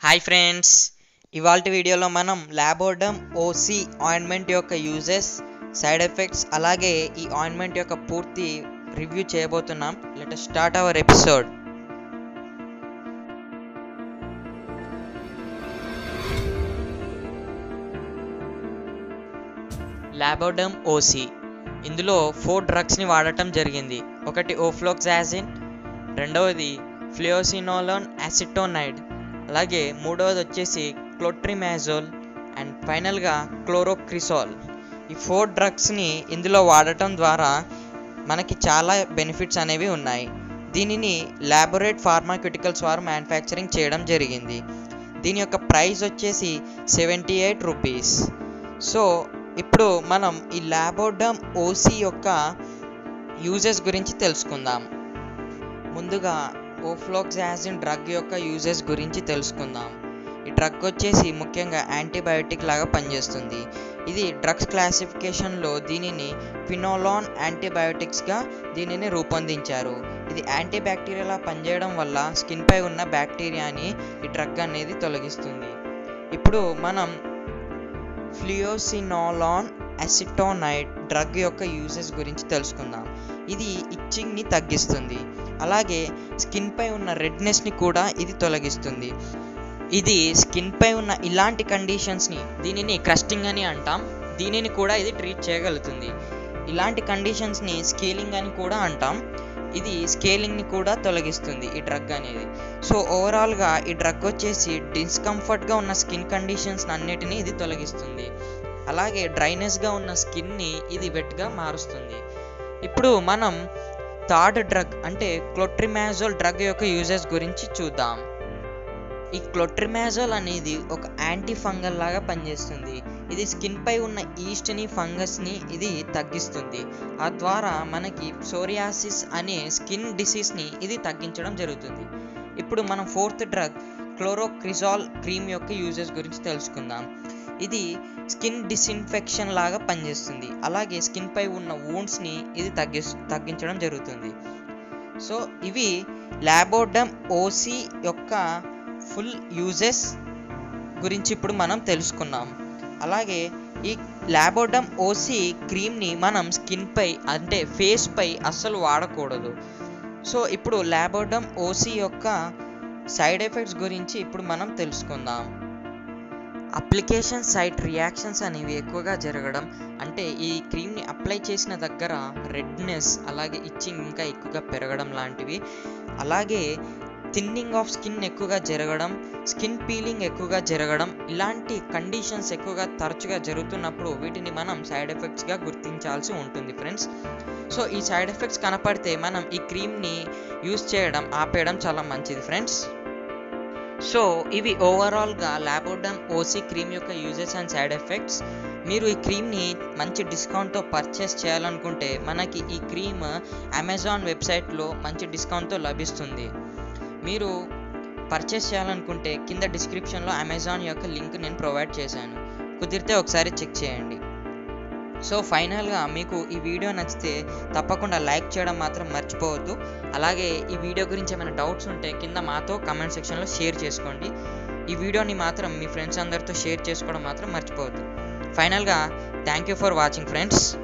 Hi friends, ఇవాల్టి వీడియోలో మనం లాబోడమ్ ఓసి ఆయింట్మెంట్ యొక్క యూజెస్, సైడ్ ఎఫెక్ట్స్, అలాగే ఈ ఆయింట్మెంట్ యొక్క పూర్తి రివ్యూ చేయబోతున్నాం. Let us start our episode. లాబోడమ్ ఓసి ఇందులో 4 డ్రగ్స్ని వాడటం జరిగింది. ఒకటి ఓఫ్లోక్సాసిన్, రెండవది ఫ్లియోసినోలోన్ అసిటోనైడ్, అలాగే మూడవది వచ్చేసి క్లోట్రిమాజోల్ అండ్ ఫైనల్గా క్లోరోక్రిసోల్. ఈ 4 డ్రగ్స్ని ఇందులో వాడటం ద్వారా మనకి చాలా బెనిఫిట్స్ అనేవి ఉన్నాయి. దీనిని లాబొరేట్ ఫార్మాక్యూటికల్స్ వారు మ్యానుఫ్యాక్చరింగ్ చేయడం జరిగింది. దీని యొక్క ప్రైస్ వచ్చేసి 78 రూపీస్. సో ఇప్పుడు మనం ఈ లాబోడమ్ ఓసి యొక్క యూజెస్ గురించి తెలుసుకుందాం. ముందుగా ఓఫ్లోక్సాసిన్ డ్రగ్ యొక్క యూజెస్ గురించి తెలుసుకుందాం. ఈ డ్రగ్ వచ్చేసి ముఖ్యంగా యాంటీబయాటిక్ లాగా పనిచేస్తుంది. ఇది డ్రగ్స్ క్లాసిఫికేషన్లో దీనిని ఫినోలాన్ యాంటీబయాటిక్స్గా దీనిని రూపొందించారు. ఇది యాంటీబ్యాక్టీరియాలా పనిచేయడం వల్ల స్కిన్పై ఉన్న బ్యాక్టీరియాని ఈ డ్రగ్ అనేది తొలగిస్తుంది. ఇప్పుడు మనం ఫ్లియోసినోలాన్ అసిటోనైడ్ డ్రగ్ యొక్క యూజెస్ గురించి తెలుసుకుందాం. ఇది ఇచ్చింగ్ని తగ్గిస్తుంది, అలాగే స్కిన్పై ఉన్న రెడ్నెస్ని కూడా ఇది తొలగిస్తుంది. ఇది స్కిన్పై ఉన్న ఇలాంటి కండిషన్స్ని, దీనిని క్రస్టింగ్ అని అంటాం, దీనిని కూడా ఇది ట్రీట్ చేయగలుగుతుంది. ఇలాంటి కండిషన్స్ని స్కేలింగ్ అని కూడా అంటాం. ఇది స్కేలింగ్ని కూడా తొలగిస్తుంది ఈ డ్రగ్ అనేది. సో ఓవరాల్గా ఈ డ్రగ్ వచ్చేసి డిస్కంఫర్ట్గా ఉన్న స్కిన్ కండిషన్స్ అన్నిటినీ ఇది తొలగిస్తుంది. అలాగే డ్రైనెస్గా ఉన్న స్కిన్ని ఇది వెట్గా మారుస్తుంది. ఇప్పుడు మనం థర్డ్ డ్రగ్ అంటే క్లోట్రిమాజోల్ డ్రగ్ యొక్క యూజెస్ గురించి చూద్దాం. ఈ క్లోట్రిమాజోల్ అనేది ఒక యాంటీ ఫంగల్ లాగా పనిచేస్తుంది. ఇది స్కిన్పై ఉన్న ఈస్ట్ని, ఫంగస్ని ఇది తగ్గిస్తుంది. ఆ ద్వారా మనకి సోరియాసిస్ అనే స్కిన్ డిసీజ్ని ఇది తగ్గించడం జరుగుతుంది. ఇప్పుడు మనం ఫోర్త్ డ్రగ్ క్లోరోక్రిజాల్ క్రీమ్ యొక్క యూజెస్ గురించి తెలుసుకుందాం. ఇది స్కిన్ డిస్ఇన్ఫెక్షన్ లాగా పనిచేస్తుంది. అలాగే స్కిన్పై ఉన్న వూండ్స్ని ఇది తగ్గించడం జరుగుతుంది. సో ఇవి లాబోడమ్ ఓసి యొక్క ఫుల్ యూజెస్ గురించి ఇప్పుడు మనం తెలుసుకున్నాం. అలాగే ఈ లాబోడమ్ ఓసి క్రీమ్ని మనం స్కిన్పై అంటే ఫేస్పై అస్సలు వాడకూడదు. సో ఇప్పుడు లాబోడమ్ ఓసి యొక్క సైడ్ ఎఫెక్ట్స్ గురించి ఇప్పుడు మనం తెలుసుకుందాం. అప్లికేషన్ సైట్ రియాక్షన్స్ అనేవి ఎక్కువగా జరగడం, అంటే ఈ క్రీమ్ని అప్లై చేసిన దగ్గర రెడ్నెస్, అలాగే ఇచ్చింగ్ ఇంకా ఎక్కువగా పెరగడం లాంటివి, అలాగే థిన్నింగ్ ఆఫ్ స్కిన్ ఎక్కువగా జరగడం, స్కిన్ పీలింగ్ ఎక్కువగా జరగడం, ఇలాంటి కండిషన్స్ ఎక్కువగా తరచుగా జరుగుతున్నప్పుడు వీటిని మనం సైడ్ ఎఫెక్ట్స్గా గుర్తించాల్సి ఉంటుంది ఫ్రెండ్స్. సో ఈ సైడ్ ఎఫెక్ట్స్ కనపడితే మనం ఈ క్రీమ్ని యూజ్ చేయడం ఆపేయడం చాలా మంచిది ఫ్రెండ్స్. సో ఇవి ఓవరాల్గా లాబోడమ్ ఓసి క్రీమ్ యొక్క యూజెస్ అండ్ సైడ్ ఎఫెక్ట్స్. మీరు ఈ క్రీమ్ని మంచి డిస్కౌంట్తో పర్చేస్ చేయాలనుకుంటే మనకి ఈ క్రీమ్ అమెజాన్ వెబ్సైట్లో మంచి డిస్కౌంట్తో లభిస్తుంది. మీరు పర్చేస్ చేయాలనుకుంటే కింద డిస్క్రిప్షన్లో అమెజాన్ యొక్క లింక్ నేను ప్రొవైడ్ చేశాను, కుదిరితే ఒకసారి చెక్ చేయండి. సో ఫైనల్గా మీకు ఈ వీడియో నచ్చితే తప్పకుండా లైక్ చేయడం మాత్రం మర్చిపోవద్దు. అలాగే ఈ వీడియో గురించి ఏమైనా డౌట్స్ ఉంటే కింద మాతో కమెంట్ సెక్షన్లో షేర్ చేసుకోండి. ఈ వీడియోని మాత్రం మీ ఫ్రెండ్స్ అందరితో షేర్ చేసుకోవడం మాత్రం మర్చిపోవద్దు. ఫైనల్గా thank you for watching friends.